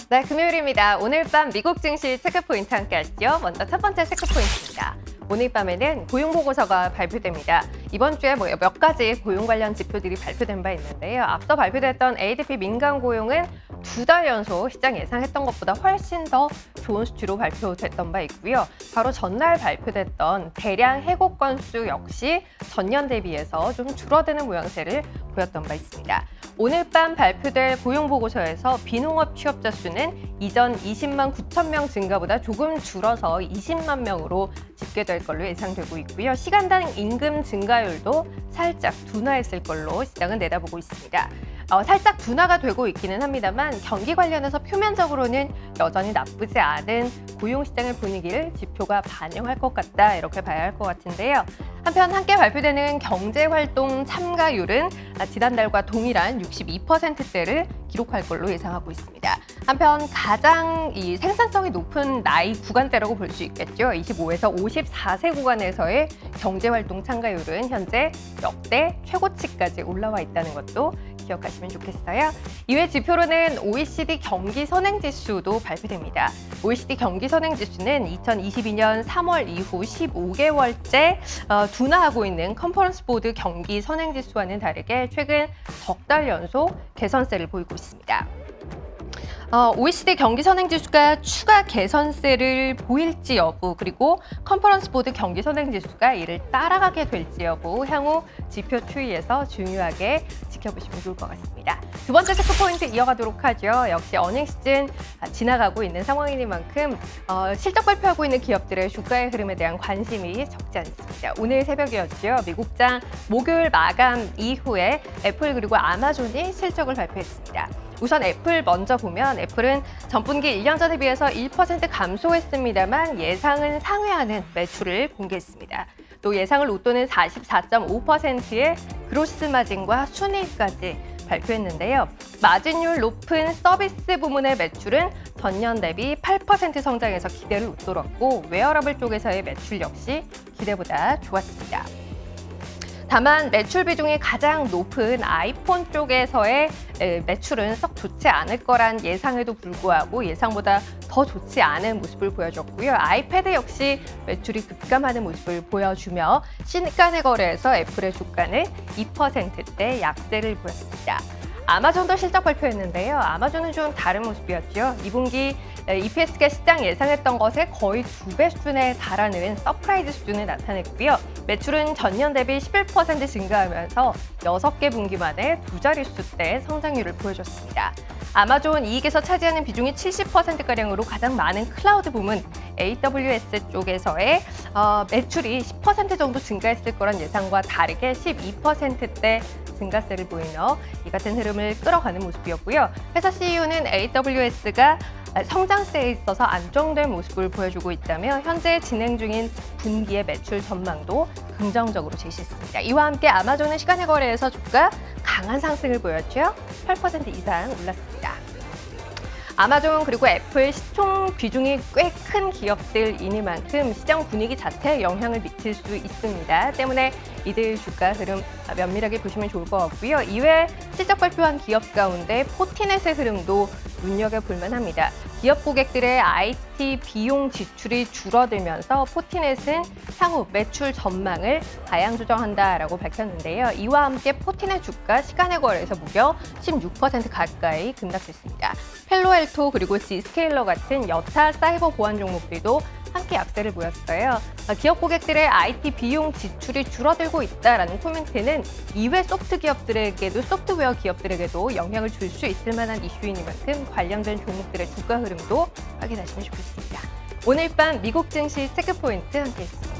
네, 금요일입니다. 오늘 밤 미국 증시 체크포인트 함께 하시죠. 먼저 첫 번째 체크포인트입니다. 오늘 밤에는 고용보고서가 발표됩니다. 이번 주에 몇 가지 고용 관련 지표들이 발표된 바 있는데요. 앞서 발표됐던 ADP 민간 고용은 2달 연속 시장 예상했던 것보다 훨씬 더 좋은 수치로 발표됐던 바 있고요. 바로 전날 발표됐던 대량 해고 건수 역시 전년 대비해서 좀 줄어드는 모양새를 보였던 바 있습니다. 오늘 밤 발표될 고용보고서에서 비농업 취업자 수는 이전 20만 9천 명 증가보다 조금 줄어서 20만 명으로 집계될 걸로 예상되고 있고요. 시간당 임금 증가율도 살짝 둔화했을 걸로 시장은 내다보고 있습니다. 살짝 둔화가 되고 있기는 합니다만 경기 관련해서 표면적으로는 여전히 나쁘지 않은 고용시장의 분위기를 지표가 반영할 것 같다, 이렇게 봐야 할 것 같은데요. 한편 함께 발표되는 경제활동 참가율은 지난달과 동일한 62%대를 기록할 걸로 예상하고 있습니다. 한편 가장 이 생산성이 높은 나이 구간대라고 볼 수 있겠죠. 25에서 54세 구간에서의 경제활동 참가율은 현재 역대 최고치까지 올라와 있다는 것도 기억하시면 좋겠어요. 이외 지표로는 OECD 경기 선행지수도 발표됩니다. OECD 경기 선행지수는 2022년 3월 이후 15개월째 둔화하고 있는 컨퍼런스 보드 경기 선행지수와는 다르게 최근 석 달 연속 개선세를 보이고 있습니다. OECD 경기 선행지수가 추가 개선세를 보일지 여부, 그리고 컨퍼런스 보드 경기 선행지수가 이를 따라가게 될지 여부, 향후 지표 추이에서 중요하게 지켜보시면 좋을 것 같습니다. 두 번째 체크포인트 이어가도록 하죠. 역시 어닝 시즌 지나가고 있는 상황이니만큼 실적 발표하고 있는 기업들의 주가의 흐름에 대한 관심이 적지 않습니다. 오늘 새벽이었죠. 미국장 목요일 마감 이후에 애플 그리고 아마존이 실적을 발표했습니다. 우선 애플 먼저 보면 애플은 전분기 1년 전에 비해서 1% 감소했습니다만 예상은 상회하는 매출을 공개했습니다. 또 예상을 웃도는 44.5%의 그로스 마진과 순이익까지 발표했는데요. 마진율 높은 서비스 부문의 매출은 전년 대비 8% 성장해서 기대를 웃돌았고, 웨어러블 쪽에서의 매출 역시 기대보다 좋았습니다. 다만 매출 비중이 가장 높은 아이폰 쪽에서의 매출은 썩 좋지 않을 거란 예상에도 불구하고 예상보다 더 좋지 않은 모습을 보여줬고요. 아이패드 역시 매출이 급감하는 모습을 보여주며 시간의 거래에서 애플의 주가는 2%대 약세를 보였습니다. 아마존도 실적 발표했는데요. 아마존은 좀 다른 모습이었죠. 2분기 EPS가 시장 예상했던 것의 거의 2배 수준에 달하는 서프라이즈 수준을 나타냈고요. 매출은 전년 대비 11% 증가하면서 6개 분기 만에 두 자릿수대 성장률을 보여줬습니다. 아마존 이익에서 차지하는 비중이 70%가량으로 가장 많은 클라우드 부문 AWS 쪽에서의 매출이 10% 정도 증가했을 거란 예상과 다르게 12%대 증가세를 보이며 이 같은 흐름을 끌어가는 모습이었고요. 회사 CEO는 AWS가 성장세에 있어서 안정된 모습을 보여주고 있다며 현재 진행 중인 분기의 매출 전망도 긍정적으로 제시했습니다. 이와 함께 아마존은 시간의 거래에서 주가 강한 상승을 보였죠. 8% 이상 올랐습니다. 아마존 그리고 애플 시총 비중이 꽤 큰 기업들이니만큼 시장 분위기 자체에 영향을 미칠 수 있습니다. 때문에 이들 주가 흐름 면밀하게 보시면 좋을 것 같고요. 이외 실적 발표한 기업 가운데 포티넷의 흐름도 눈여겨볼 만합니다. 기업 고객들의 IT 비용 지출이 줄어들면서 포티넷은 향후 매출 전망을 하향 조정한다라고 밝혔는데요. 이와 함께 포티넷 주가 시간의 거래에서 무려 16% 가까이 급락했습니다. 펠로알토 그리고 Zscaler 같은 여타 사이버 보안 종목들도 함께 약세를 보였어요. 기업 고객들의 IT 비용 지출이 줄어들고 있다라는 코멘트는 이외 소프트웨어 기업들에게도 영향을 줄 수 있을 만한 이슈이니만큼 관련된 종목들의 주가 흐름도 확인하시면 좋겠습니다. 오늘 밤 미국 증시 체크포인트 함께했습니다.